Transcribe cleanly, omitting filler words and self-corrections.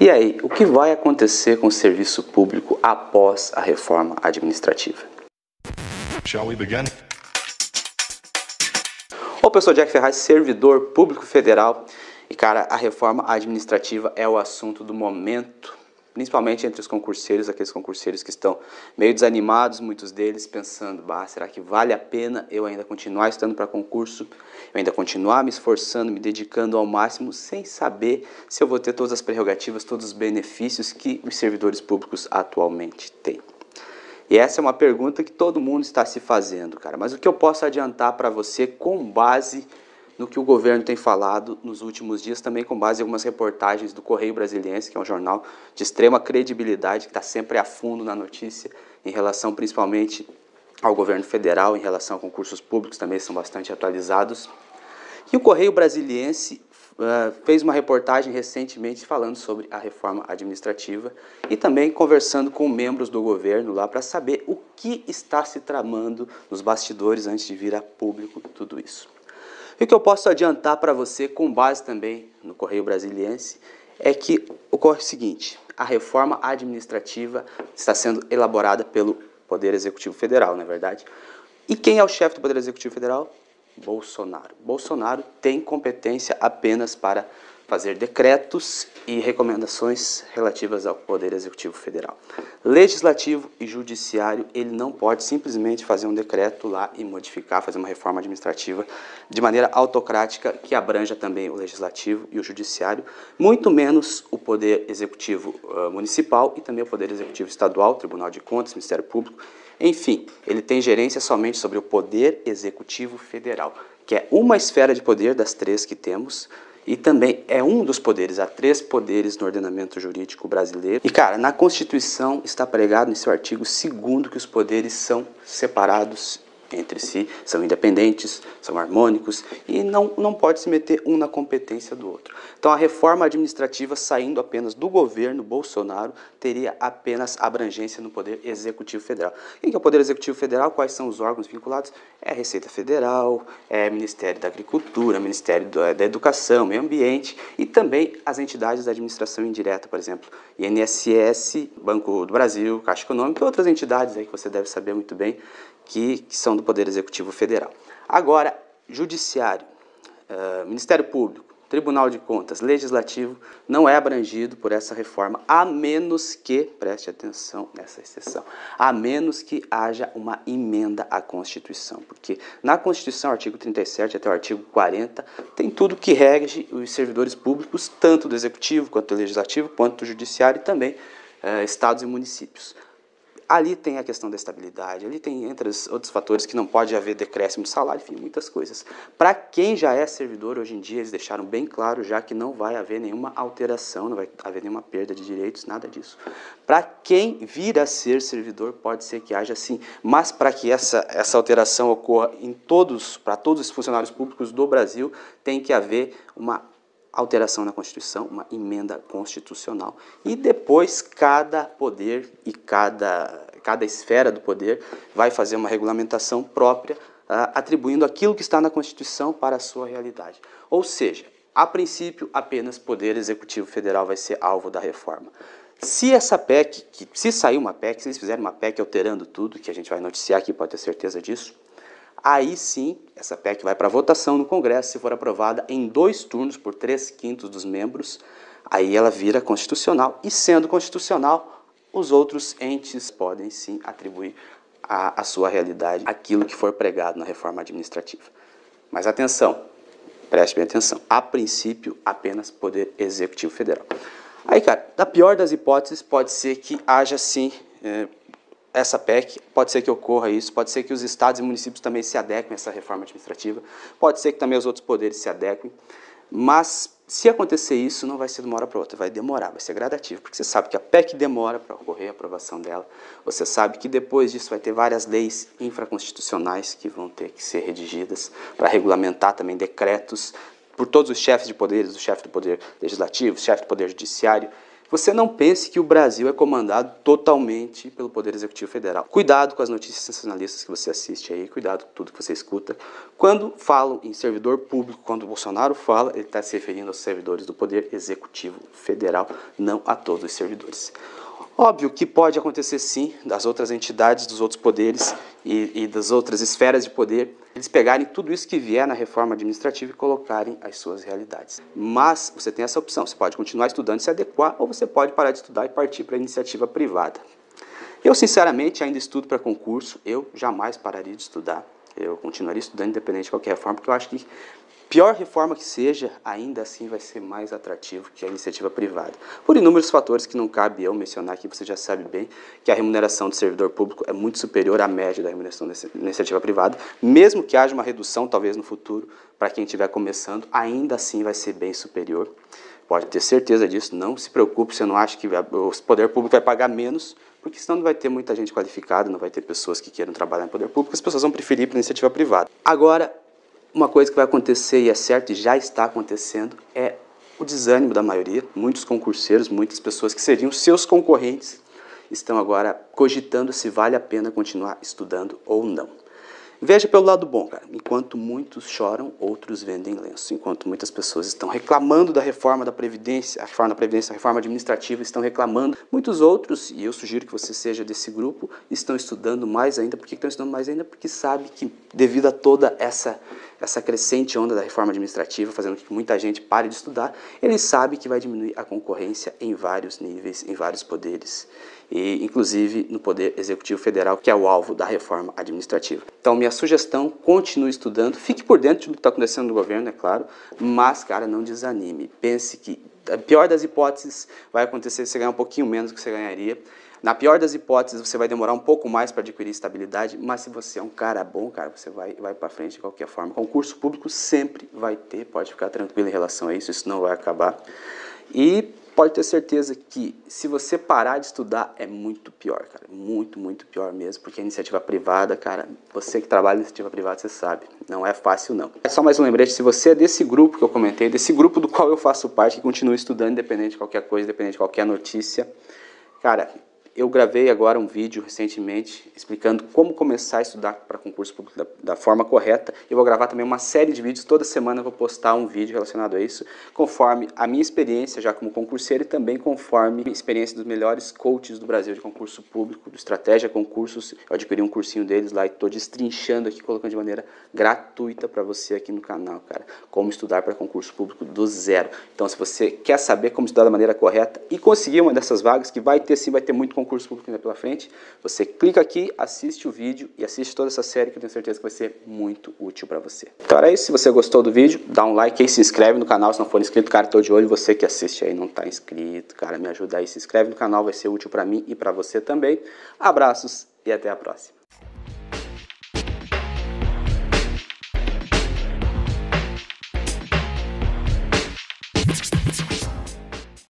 E aí, o que vai acontecer com o serviço público após a reforma administrativa? Shall we begin? Ô, professor Jack Ferraz, servidor público federal. E, cara, a reforma administrativa é o assunto do momento, principalmente entre os concurseiros, aqueles concurseiros que estão meio desanimados, muitos deles pensando, será que vale a pena eu ainda continuar estudando para concurso, eu ainda continuar me esforçando, me dedicando ao máximo, sem saber se eu vou ter todas as prerrogativas, todos os benefícios que os servidores públicos atualmente têm. E essa é uma pergunta que todo mundo está se fazendo, cara. Mas o que eu posso adiantar para você com base no que o governo tem falado nos últimos dias, também com base em algumas reportagens do Correio Brasiliense, que é um jornal de extrema credibilidade, que está sempre a fundo na notícia, em relação principalmente ao governo federal, em relação a concursos públicos, também são bastante atualizados. E o Correio Brasiliense fez uma reportagem recentemente falando sobre a reforma administrativa e também conversando com membros do governo lá para saber o que está se tramando nos bastidores antes de vir a público tudo isso. E o que eu posso adiantar para você, com base também no Correio Brasiliense, é que ocorre o seguinte: a reforma administrativa está sendo elaborada pelo Poder Executivo Federal, não é verdade? E quem é o chefe do Poder Executivo Federal? Bolsonaro. Bolsonaro tem competência apenas para fazer decretos e recomendações relativas ao Poder Executivo Federal. Legislativo e Judiciário, ele não pode simplesmente fazer um decreto lá e modificar, fazer uma reforma administrativa de maneira autocrática que abranja também o Legislativo e o Judiciário, muito menos o Poder Executivo Municipal e também o Poder Executivo Estadual, Tribunal de Contas, Ministério Público. Enfim, ele tem gerência somente sobre o Poder Executivo Federal, que é uma esfera de poder das três que temos, e também é um dos poderes, há 3 poderes no ordenamento jurídico brasileiro. E, cara, na Constituição está pregado em seu artigo 2º que os poderes são separados entre si, são independentes, são harmônicos e não pode se meter um na competência do outro. Então a reforma administrativa, saindo apenas do governo Bolsonaro, teria apenas abrangência no Poder Executivo Federal. Quem que é o Poder Executivo Federal? Quais são os órgãos vinculados? É a Receita Federal, é o Ministério da Agricultura, Ministério da Educação, Meio Ambiente e também as entidades da administração indireta, por exemplo, INSS, Banco do Brasil, Caixa Econômica e outras entidades aí que você deve saber muito bem, que são do Poder Executivo Federal. Agora, Judiciário, Ministério Público, Tribunal de Contas, Legislativo, não é abrangido por essa reforma, a menos que, preste atenção nessa exceção, a menos que haja uma emenda à Constituição, porque na Constituição, artigo 37 até o artigo 40, tem tudo que rege os servidores públicos, tanto do Executivo, quanto do Legislativo, quanto do Judiciário e também estados e municípios. Ali tem a questão da estabilidade, ali tem, entre outros fatores, que não pode haver decréscimo de salário, enfim, muitas coisas. Para quem já é servidor, hoje em dia, eles deixaram bem claro já que não vai haver nenhuma alteração, não vai haver nenhuma perda de direitos, nada disso. Para quem vir a ser servidor, pode ser que haja sim, mas para que essa alteração ocorra para todos os funcionários públicos do Brasil, tem que haver uma alteração na Constituição, uma emenda constitucional. E depois cada poder e cada esfera do poder vai fazer uma regulamentação própria, atribuindo aquilo que está na Constituição para a sua realidade. Ou seja, a princípio, apenas Poder Executivo Federal vai ser alvo da reforma. Se essa PEC, se sair uma PEC, se eles fizerem uma PEC alterando tudo, que a gente vai noticiar aqui, pode ter certeza disso, aí sim, essa PEC vai para votação no Congresso, se for aprovada em 2 turnos por 3/5 dos membros, aí ela vira constitucional, e sendo constitucional, os outros entes podem sim atribuir à sua realidade aquilo que for pregado na reforma administrativa. Mas atenção, preste bem atenção, a princípio apenas Poder Executivo Federal. Aí, cara, na pior das hipóteses, pode ser que haja sim essa PEC, pode ser que ocorra isso, pode ser que os estados e municípios também se adequem a essa reforma administrativa, pode ser que também os outros poderes se adequem, mas se acontecer isso, não vai ser de uma hora para outra, vai demorar, vai ser gradativo, porque você sabe que a PEC demora para ocorrer a aprovação dela, você sabe que depois disso vai ter várias leis infraconstitucionais que vão ter que ser redigidas para regulamentar também decretos por todos os chefes de poderes, o chefe do Poder Legislativo, o chefe do Poder Judiciário. Você não pense que o Brasil é comandado totalmente pelo Poder Executivo Federal. Cuidado com as notícias sensacionalistas que você assiste aí, cuidado com tudo que você escuta. Quando falam em servidor público, quando o Bolsonaro fala, ele está se referindo aos servidores do Poder Executivo Federal, não a todos os servidores. Óbvio que pode acontecer sim, das outras entidades, dos outros poderes e das outras esferas de poder, eles pegarem tudo isso que vier na reforma administrativa e colocarem as suas realidades. Mas você tem essa opção, você pode continuar estudando e se adequar, ou você pode parar de estudar e partir para a iniciativa privada. Eu, sinceramente, ainda estudo para concurso, eu jamais pararia de estudar, eu continuaria estudando independente de qualquer reforma, porque eu acho que pior reforma que seja, ainda assim vai ser mais atrativo que a iniciativa privada. Por inúmeros fatores que não cabe eu mencionar aqui, você já sabe bem que a remuneração do servidor público é muito superior à média da remuneração da iniciativa privada. Mesmo que haja uma redução, talvez no futuro, para quem estiver começando, ainda assim vai ser bem superior. Pode ter certeza disso, não se preocupe, você não acha que o poder público vai pagar menos, porque senão não vai ter muita gente qualificada, não vai ter pessoas que queiram trabalhar no poder público, as pessoas vão preferir para a iniciativa privada. Agora, uma coisa que vai acontecer, e é certo, e já está acontecendo, é o desânimo da maioria. Muitos concurseiros, muitas pessoas que seriam seus concorrentes, estão agora cogitando se vale a pena continuar estudando ou não. Veja pelo lado bom, cara. Enquanto muitos choram, outros vendem lenço. Enquanto muitas pessoas estão reclamando da reforma da Previdência, a reforma administrativa, estão reclamando, muitos outros, e eu sugiro que você seja desse grupo, estão estudando mais ainda. Por que estão estudando mais ainda? Porque sabe que devido a toda essa crescente onda da reforma administrativa, fazendo com que muita gente pare de estudar, ele sabe que vai diminuir a concorrência em vários níveis, em vários poderes, e inclusive no Poder Executivo Federal, que é o alvo da reforma administrativa. Então, minha sugestão, continue estudando, fique por dentro do que está acontecendo no governo, é claro, mas, cara, não desanime. Pense que, a pior das hipóteses, vai acontecer você ganhar um pouquinho menos do que você ganharia. Na pior das hipóteses, você vai demorar um pouco mais para adquirir estabilidade, mas se você é um cara bom, cara, você vai para frente de qualquer forma. Concurso público sempre vai ter, pode ficar tranquilo em relação a isso, isso não vai acabar. E pode ter certeza que se você parar de estudar é muito pior, cara, muito, muito pior mesmo, porque a iniciativa privada, cara, você que trabalha em iniciativa privada, você sabe, não é fácil não. É só mais um lembrete, se você é desse grupo que eu comentei, desse grupo do qual eu faço parte, que continua estudando independente de qualquer coisa, independente de qualquer notícia, cara, eu gravei agora um vídeo recentemente explicando como começar a estudar para concurso público da forma correta. Eu vou gravar também uma série de vídeos, toda semana eu vou postar um vídeo relacionado a isso, conforme a minha experiência já como concurseiro e também conforme a experiência dos melhores coaches do Brasil de concurso público, do Estratégia Concursos. Eu adquiri um cursinho deles lá e estou destrinchando aqui, colocando de maneira gratuita para você aqui no canal, cara, como estudar para concurso público do zero. Então, se você quer saber como estudar da maneira correta e conseguir uma dessas vagas, que vai ter sim, vai ter muito concurso público ainda pela frente, você clica aqui, assiste o vídeo e assiste toda essa série que eu tenho certeza que vai ser muito útil para você. Então era isso, se você gostou do vídeo, dá um like aí, se inscreve no canal se não for inscrito, cara, tô de olho, você que assiste aí não tá inscrito, cara, me ajuda aí, se inscreve no canal, vai ser útil para mim e para você também. Abraços e até a próxima.